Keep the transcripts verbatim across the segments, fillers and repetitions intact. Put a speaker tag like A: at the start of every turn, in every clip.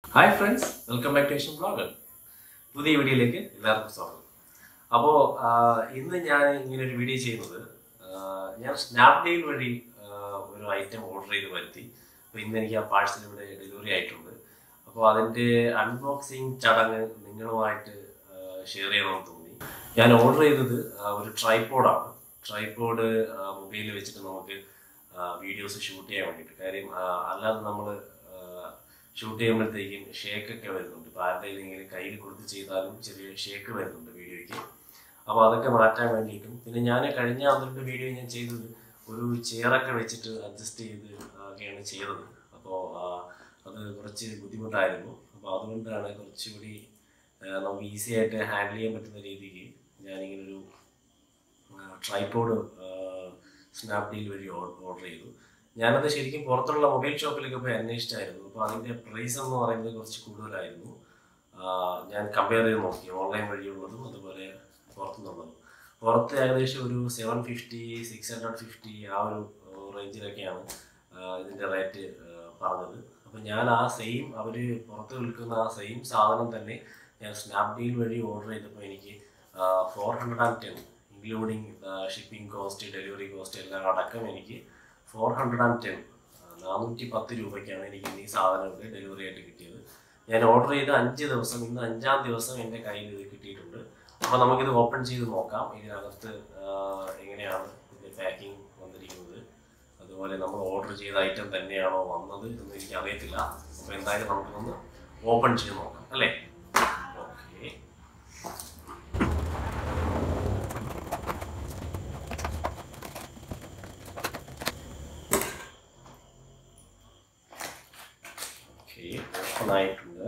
A: Hi friends, welcome back to Asian Blogger. പുതിയ വീഡിയോയിലേക്ക് എല്ലാവർക്കും സ്വാഗതം. അപ്പോൾ ഇന്ന് ഞാൻ ഇങ്ങനെ ഒരു വീഡിയോ ചെയ്യുന്നത് ഞാൻ സ്നാപ്ഡീൽ വഴി ഒരു ഐറ്റം ഓർഡർ ചെയ്ത് വരുത്തി. അപ്പോൾ ഇന്ന് എനിക്ക് ആ പാഴ്സൽ ഇവിടെ ഡെലിവറി ആയിട്ടുണ്ട്. അപ്പോൾ അതിൻ്റെ അൺബോക്സിങ് ചടങ്ങ് നിങ്ങളുമായിട്ട് ഷെയർ ചെയ്യണമെന്ന് തോന്നി. ഞാൻ ഓർഡർ ചെയ്തത് ഒരു ട്രൈപോഡാണ്. ട്രൈപോഡ് മൊബൈലിൽ വെച്ചിട്ട് നമുക്ക് വീഡിയോസ് ഷൂട്ട് ചെയ്യാൻ വേണ്ടിയിട്ട്. കാര്യം അല്ലാതെ നമ്മൾ ഷൂട്ട് ചെയ്യുമ്പോഴത്തേക്കും ഷേക്കൊക്കെ വരുന്നുണ്ട്. ഇപ്പോൾ ആരുടെയും ഇങ്ങനെ കയ്യിൽ കൊടുത്ത് ചെയ്താലും ചെറിയ ഷേക്ക് വരുന്നുണ്ട് വീഡിയോയ്ക്ക്. അപ്പോൾ അതൊക്കെ മാറ്റാൻ വേണ്ടിയിട്ടും പിന്നെ ഞാൻ കഴിഞ്ഞ അതിൻ്റെ വീഡിയോ ഞാൻ ചെയ്തത് ഒരു ചെയറൊക്കെ വെച്ചിട്ട് അഡ്ജസ്റ്റ് ചെയ്ത് ഒക്കെയാണ് ചെയ്തത്. അപ്പോൾ അത് കുറച്ച് ബുദ്ധിമുട്ടായിരുന്നു. അപ്പോൾ അതുകൊണ്ടാണ് കുറച്ചുകൂടി നമുക്ക് ഈസി ആയിട്ട് ഹാൻഡിൽ ചെയ്യാൻ പറ്റുന്ന രീതിക്ക് ഞാനിങ്ങനൊരു ട്രൈപോഡ് സ്നാപ്ഡീൽ വഴി ഓർഡർ ചെയ്തു. ഞാനത് ശരിക്കും പുറത്തുള്ള മൊബൈൽ ഷോപ്പിലൊക്കെ പോയി അന്വേഷിച്ചായിരുന്നു. അപ്പോൾ അതിൻ്റെ പ്രൈസ് എന്ന് പറയുന്നത് കുറച്ച് കൂടുതലായിരുന്നു. ഞാൻ കമ്പയർ ചെയ്ത് നോക്കി ഓൺലൈൻ വഴിയുള്ളതും അതുപോലെ പുറത്തുനിന്നുള്ളതും. പുറത്ത് ഏകദേശം ഒരു seven fifty six hundred fifty ആ ഒരു റേഞ്ചിലൊക്കെയാണ് ഇതിൻ്റെ റേറ്റ് പറഞ്ഞത്. അപ്പോൾ ഞാൻ ആ സെയിം അവർ പുറത്ത് വിൽക്കുന്ന ആ സെയിം സാധനം തന്നെ ഞാൻ സ്നാപ്ഡീൽ വഴി ഓർഡർ ചെയ്തപ്പോൾ എനിക്ക് four hundred and ten including shipping cost delivery cost എല്ലാം അടക്കം എനിക്ക് ഫോർ ഹൺഡ്രഡ് ആൻഡ് ടെൻ നാനൂറ്റി പത്ത് രൂപയ്ക്കാണ് എനിക്ക് ഈ സാധനങ്ങൾ ഡെലിവറി ആയിട്ട് കിട്ടിയത്. ഞാൻ ഓർഡർ ചെയ്ത് അഞ്ച് ദിവസം ഇന്ന് അഞ്ചാം ദിവസം എൻ്റെ കയ്യിൽ ഇത് കിട്ടിയിട്ടുണ്ട്. അപ്പോൾ നമുക്കിത് ഓപ്പൺ ചെയ്ത് നോക്കാം. ഇതിനകത്ത് എങ്ങനെയാണ് ഇതിൻ്റെ പാക്കിംഗ് വന്നിരിക്കുന്നത്, അതുപോലെ നമ്മൾ ഓർഡർ ചെയ്ത ഐറ്റം തന്നെയാണോ വന്നത് എന്ന് എനിക്ക് അറിയത്തില്ല. അപ്പോൾ എന്തായാലും നമുക്കൊന്ന് ഓപ്പൺ ചെയ്ത് നോക്കാം അല്ലേ. ഓക്കെ, ഓപ്പൺ ആയിട്ടുണ്ട്.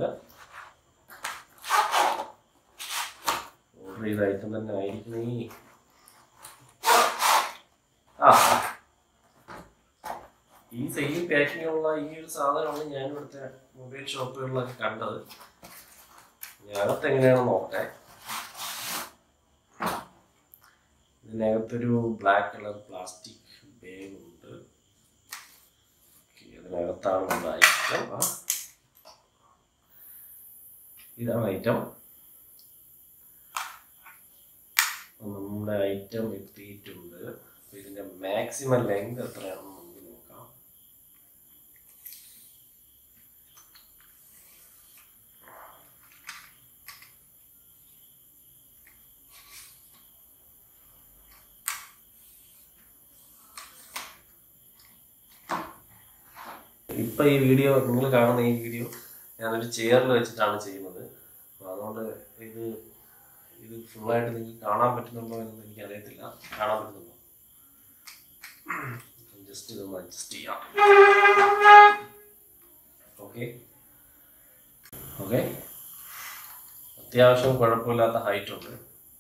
A: ഓർഡർ ചെയ്ത ഐറ്റം തന്നെ ആയിരിക്കണേ. ആ ഈ സെയിം പാക്കിങ്ങുള്ള ഈ ഒരു സാധനമാണ് ഞാൻ ഇവിടുത്തെ മൊബൈൽ ഷോപ്പുകളിലൊക്കെ കണ്ടത്. ഇതിനകത്ത് എങ്ങനെയാണെന്ന് നോക്കട്ടെ. ഇതിനകത്തൊരു ബ്ലാക്ക് കളർ പ്ലാസ്റ്റിക് ബാഗ് ഉണ്ട്. അതിനകത്താണ് നമ്മുടെ ഐറ്റം. ഇതാണ് ഐറ്റം. നമ്മുടെ ഐറ്റം എത്തിയിട്ടുണ്ട്. ഇതിന്റെ മാക്സിമം ലെങ്ത് എത്രയാണെന്ന് നമുക്ക് നോക്കാം. ഇപ്പൊ ഈ വീഡിയോ നിങ്ങൾ കാണുന്ന ഈ വീഡിയോ ഞാനൊരു ചെയറിൽ വെച്ചിട്ടാണ് ചെയ്യുന്നത്. അപ്പോൾ അതുകൊണ്ട് ഇത് ഇത് ഫുള്ളായിട്ട് നിങ്ങൾക്ക് കാണാൻ പറ്റുന്നുണ്ടോ എന്നൊന്നും എനിക്കറിയത്തില്ല. കാണാൻ പറ്റുന്നുണ്ടോ? ജസ്റ്റ് ഇതൊന്ന് അഡ്ജസ്റ്റ് ചെയ്യാം. ഓക്കെ ഓക്കെ അത്യാവശ്യം കുഴപ്പമില്ലാത്ത ഹൈറ്റ് ഉണ്ട്.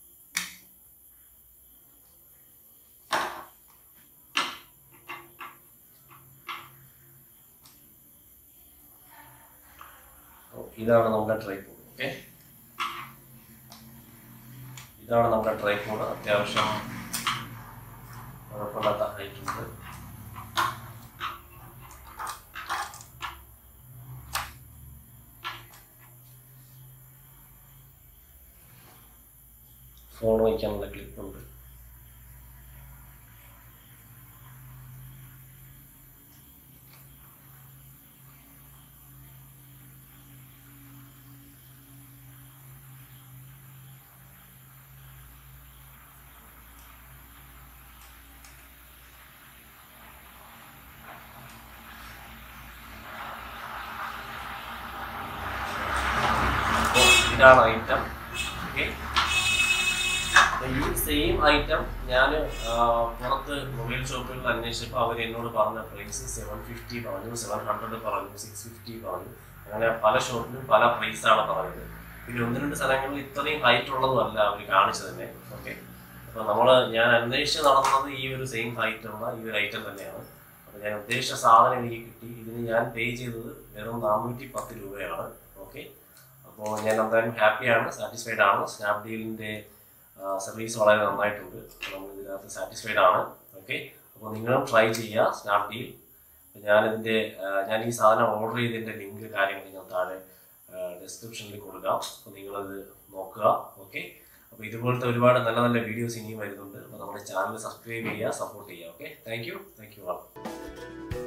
A: ഇതാണ് നമ്മുടെ ട്രൈപോഡ്. ഓക്കെ, ഇതാണ് നമ്മുടെ ട്രൈപോഡ്. അത്യാവശ്യം കുഴപ്പമില്ലാത്ത ഹൈറ്റ് ഉണ്ട്. ഫോൺ വയ്ക്കാനുള്ള ക്ലിപ്പുണ്ട്. ഇതാണ് ഐറ്റം. ഓക്കെ, ഈ സെയിം ഐറ്റം ഞാൻ പുറത്ത് മൊബൈൽ ഷോപ്പുകളിൽ അന്വേഷിച്ചപ്പോൾ അവർ എന്നോട് പറഞ്ഞ പ്രൈസ് സെവൻ ഫിഫ്റ്റി പറഞ്ഞു, സെവൻ ഹൺഡ്രഡ് പറഞ്ഞു, സിക്സ് ഫിഫ്റ്റി പറഞ്ഞു. അങ്ങനെ പല ഷോപ്പിലും പല പ്രൈസാണ് പറഞ്ഞത്. പിന്നെ ഒന്ന് രണ്ട് സ്ഥലങ്ങളിൽ ഇത്രയും ഹൈറ്റ് ഉള്ളതുമല്ല അവർ കാണിച്ചു തന്നെ. ഓക്കെ, അപ്പോൾ നമ്മൾ ഞാൻ അന്വേഷിച്ച് നടന്നത് ഈ ഒരു സെയിം ഹൈറ്റ് ഉള്ള ഈ ഒരു ഐറ്റം തന്നെയാണ്. അപ്പോൾ ഞാൻ ഉദ്ദേശിച്ച സാധനം എനിക്ക് കിട്ടി. ഇതിന് ഞാൻ പേ ചെയ്തത് വെറും നാനൂറ്റി പത്ത് രൂപയാണ്. ഓക്കെ, അപ്പോൾ ഞാൻ എന്തായാലും ഹാപ്പിയാണ്, സാറ്റിസ്ഫൈഡ് ആണ്. സ്നാപ്ഡീലിൻ്റെ സർവീസ് വളരെ നന്നായിട്ടുണ്ട്. നമ്മൾ ഇതിനകത്ത് സാറ്റിസ്ഫൈഡ് ആണ്. ഓക്കെ, അപ്പോൾ നിങ്ങളും ട്രൈ ചെയ്യുക സ്നാപ്ഡീൽ. ഞാനിതിൻ്റെ ഞാൻ ഈ സാധനം ഓർഡർ ചെയ്തതിൻ്റെ ലിങ്ക് കാര്യങ്ങൾ ഞാൻ താഴെ ഡിസ്ക്രിപ്ഷനിൽ കൊടുക്കാം. അപ്പോൾ നിങ്ങളത് നോക്കുക. ഓക്കെ, അപ്പോൾ ഇതുപോലത്തെ ഒരുപാട് നല്ല നല്ല വീഡിയോസ് ഇനിയും വരുന്നുണ്ട്. അപ്പോൾ നമ്മുടെ ചാനൽ സബ്സ്ക്രൈബ് ചെയ്യുക, സപ്പോർട്ട് ചെയ്യുക. Okay, thank you thank U.